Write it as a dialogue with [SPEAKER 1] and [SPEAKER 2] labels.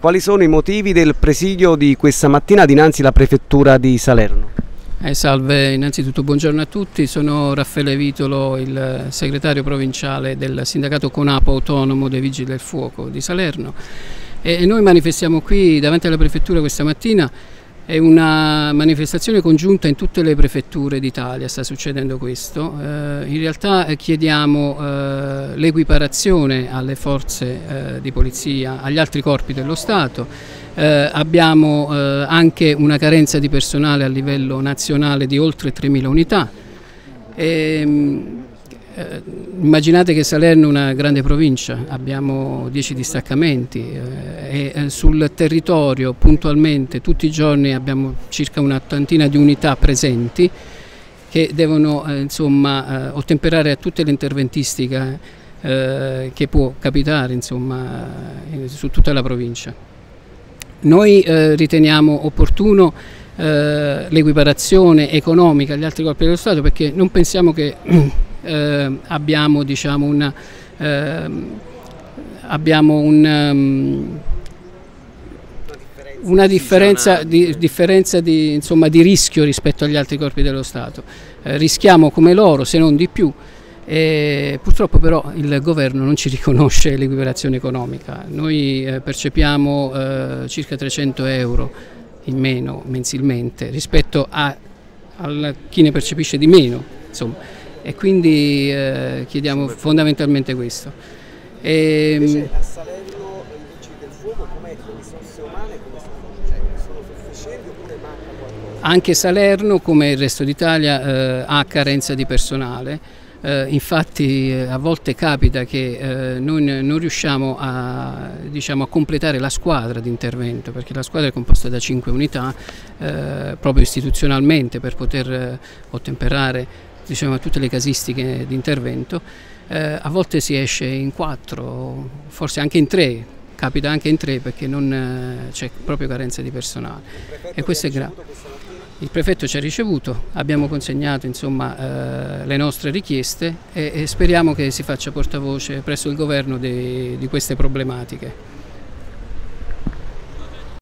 [SPEAKER 1] quali sono i motivi del presidio di questa mattina dinanzi alla prefettura di Salerno?
[SPEAKER 2] Salve, innanzitutto buongiorno a tutti, sono Raffaele Vitolo, il segretario provinciale del sindacato CONAPO autonomo dei Vigili del Fuoco di Salerno, e noi manifestiamo qui davanti alla prefettura questa mattina. È una manifestazione congiunta in tutte le prefetture d'Italia, sta succedendo questo. In realtà chiediamo l'equiparazione alle forze di polizia, agli altri corpi dello Stato. Abbiamo anche una carenza di personale a livello nazionale di oltre 3.000 unità. Immaginate che Salerno è una grande provincia, abbiamo 10 distaccamenti e sul territorio puntualmente tutti i giorni abbiamo circa un'ottantina di unità presenti che devono ottemperare a tutte le interventistiche che può capitare su tutta la provincia. Noi riteniamo opportuno l'equiparazione economica agli altri corpi dello Stato, perché non pensiamo che abbiamo una differenza di rischio rispetto agli altri corpi dello Stato. Rischiamo come loro, se non di più. Purtroppo però il governo non ci riconosce l'equiparazione economica. Noi percepiamo circa 300 euro in meno mensilmente rispetto a chi ne percepisce di meno, e quindi chiediamo fondamentalmente questo.
[SPEAKER 1] Invece a Salerno i Vigili del Fuoco com'è, le risorse umane come sono sufficienti oppure manca qualcosa?
[SPEAKER 2] Anche Salerno, come il resto d'Italia, ha carenza di personale. Infatti a volte capita che non riusciamo a completare la squadra di intervento, perché la squadra è composta da 5 unità proprio istituzionalmente per poter ottemperare a tutte le casistiche di intervento. A volte si esce in 4, forse anche in 3, capita anche in 3 perché non c'è proprio carenza di personale. E questo è grave. Il prefetto ci ha ricevuto, abbiamo consegnato le nostre richieste e speriamo che si faccia portavoce presso il governo di queste problematiche.